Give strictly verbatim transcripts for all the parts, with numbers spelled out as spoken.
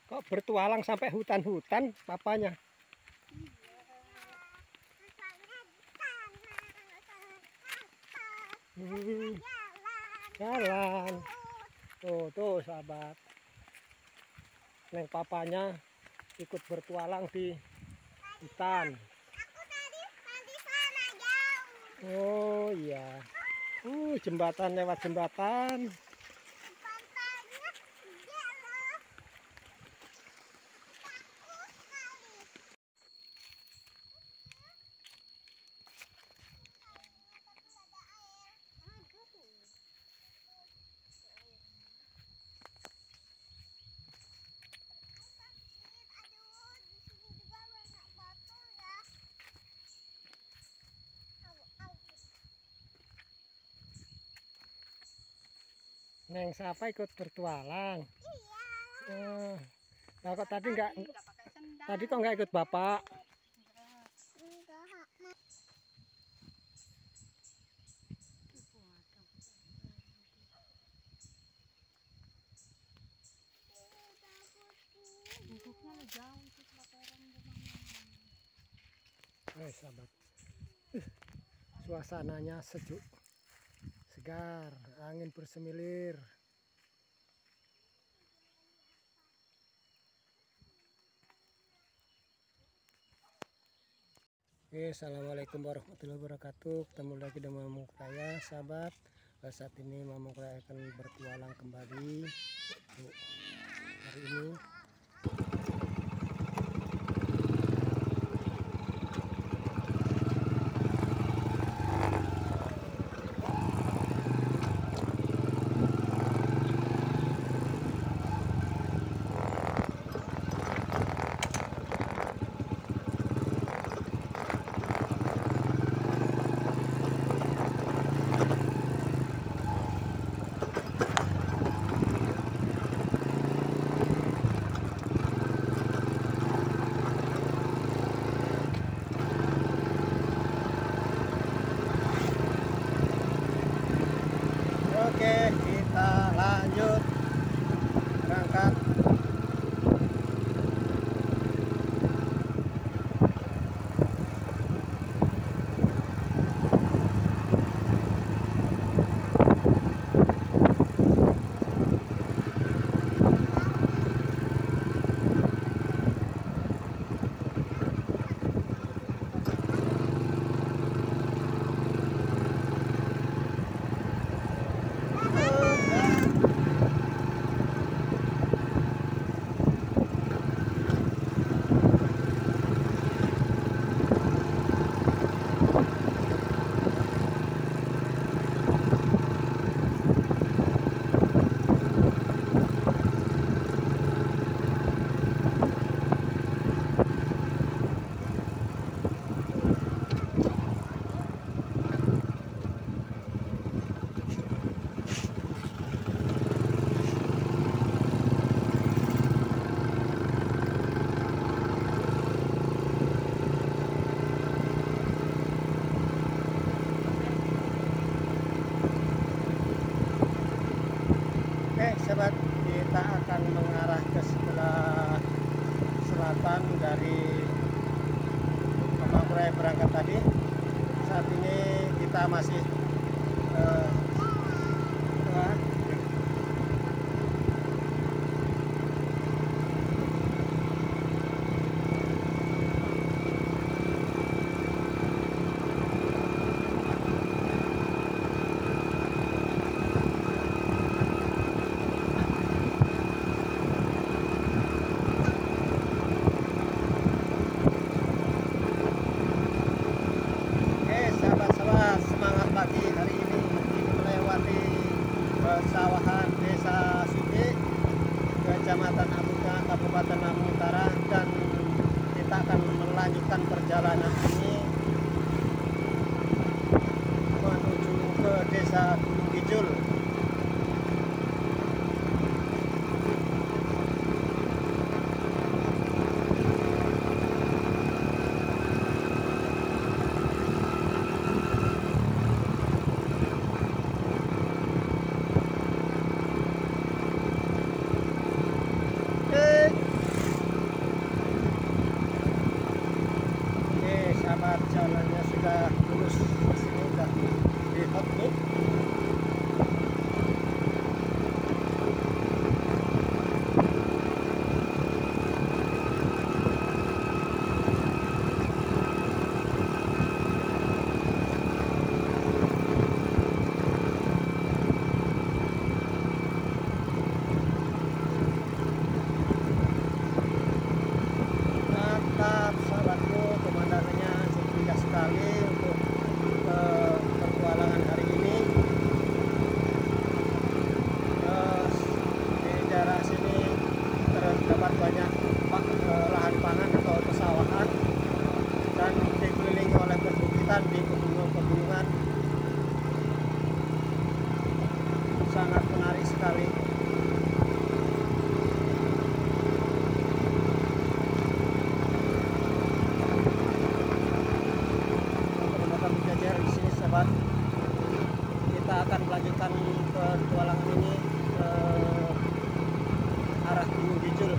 Kok bertualang sampai hutan-hutan papanya? Hmm, jalan. Tuh, tuh sahabat. Neng papanya ikut bertualang di hutan. Oh iya. Uh, jembatan, lewat jembatan. Neng siapa ikut bertualang? Iya. Oh. Nah, kok tadi nggak? Tadi kok nggak ikut bapak? Eh sahabat, suasananya sejuk, segar, angin bersemilir. Oke, assalamualaikum warahmatullahi wabarakatuh. Ketemu lagi dengan Mamung Raya, sahabat. Saat ini Mamung Raya akan bertualang kembali untuk hari ini. Oke, kita lanjut berangkat. Oke sahabat, kita akan mengarah ke sebelah selatan dari Mamung Raya berangkat tadi. Saat ini kita masih uh, uh, persawahan Desa Sike, Kecamatan Abuka, Kabupaten Lampung Utara, dan kita akan melanjutkan perjalanan ini menuju ke Desa Gunung Kidul. sangat menarik sekali. Terdapat berjajar di sini sahabat. Kita akan melanjutkan petualangan ini ke arah Gunung Bijul.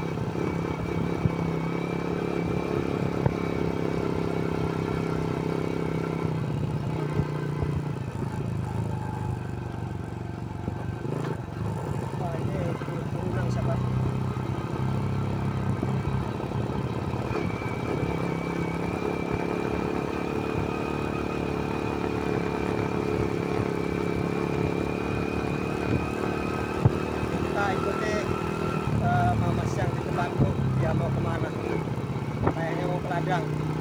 Kita ikuti uh, Mamas yang di depanku, dia mau kemana? Kayaknya mau ke ladang.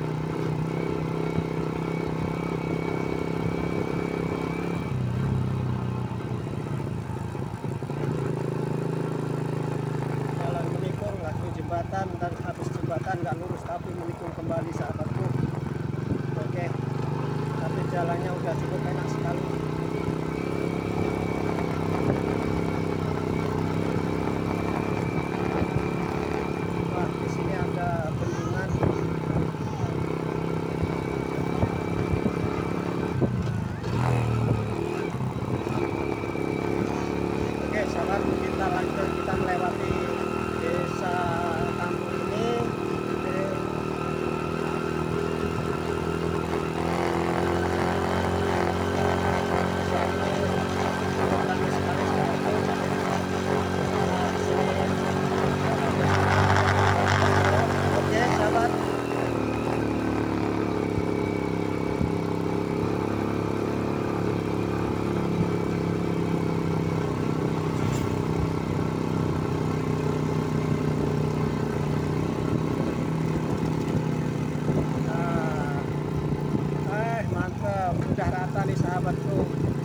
Jalan menikung lagi jembatan, dan habis jembatan nggak lurus tapi menikung kembali sahabatku. Oke, tapi jalannya udah cukup enak sekali. Kita lanjut, kita melewati desa kampung ini. Oke sahabat, udah rata nih sahabatku.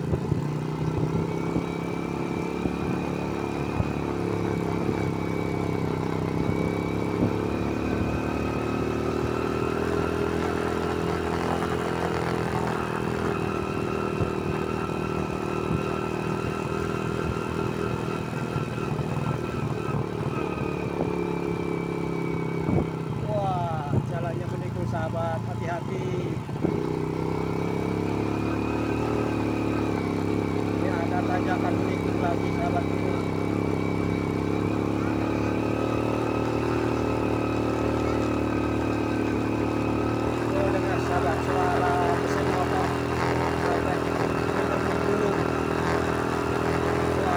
Wah, jalannya menikung sahabat, hati-hati. Tanjakan menikung lagi sahabatku. Oh, dengar sahabat suara mesin motor sampai gunung. Wah,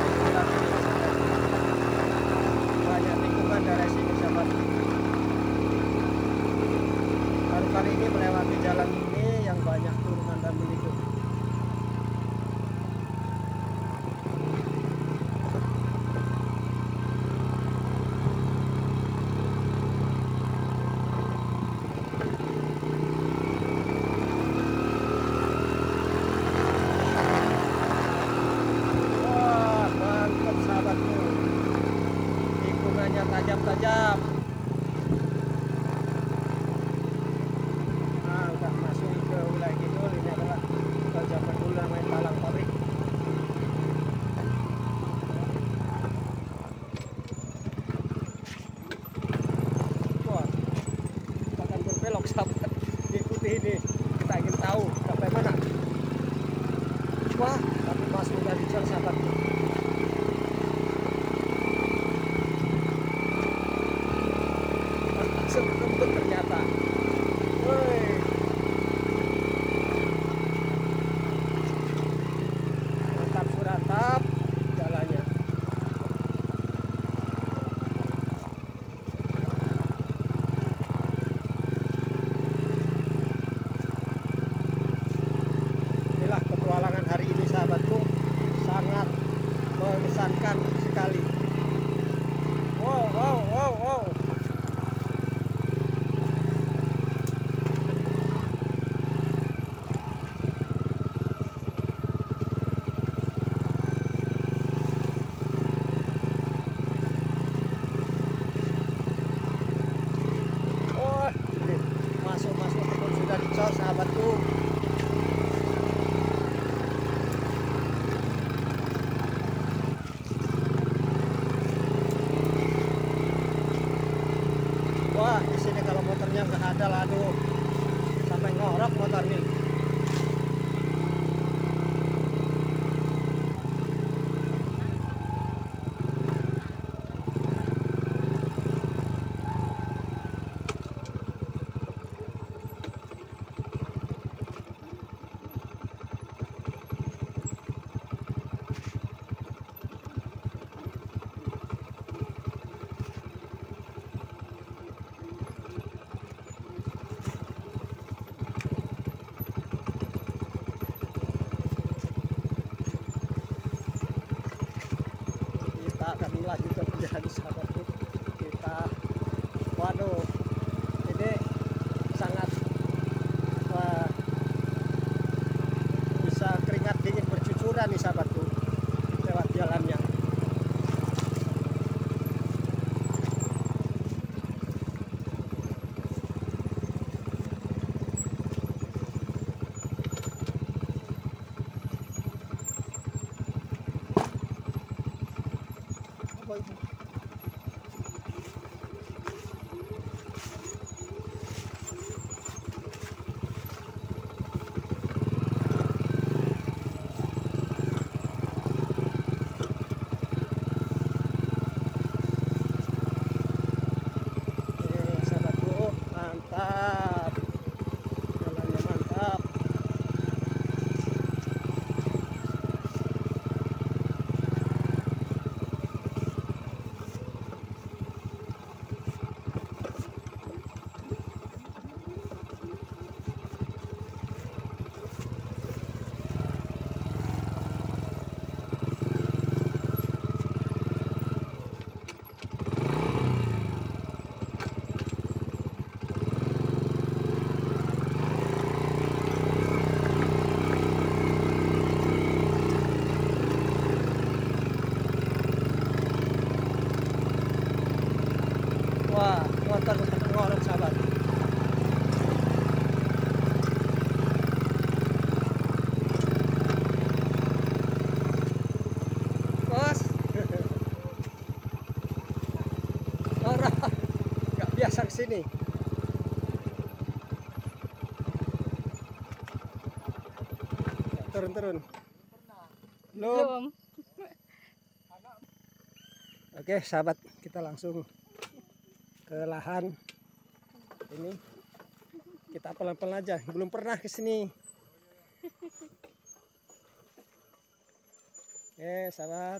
banyak tikungan dari sini sahabat. Baru kali ini melewati jalan ini yang banyak turunan dan menikung. Tajam-tajam. Nah, udah masuk ke wilayah Kidul. Ini adalah zaman dulu namanya talang pabrik. Wah, kita akan berbelok sahabat. Ikuti ini, kita ingin tahu sampai mana. Wah, tapi masuk dari jalan sahabat. Lembut ternyata. Woi. Mantap suratap jalannya. Inilah petualangan hari ini sahabatku, sangat mengesankan sekali. Wow, wow, wow, wow. Dicor sahabatku. biasa nih sahabatku lewat jalannya. Apa itu? Mantap, jalannya mantap. Wah, motor ngorok sahabat. Bos. Orang nggak biasa kesini. Turun-turun. Belum. Oke, sahabat, kita langsung ke lahan ini. Kita pelan-pelan aja, belum pernah ke sini. Oke sahabat,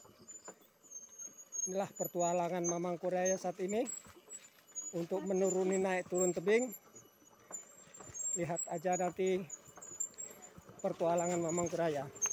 inilah pertualangan Mamang Kuraya saat ini untuk menuruni naik turun tebing. Lihat aja nanti pertualangan Mamang Kuraya.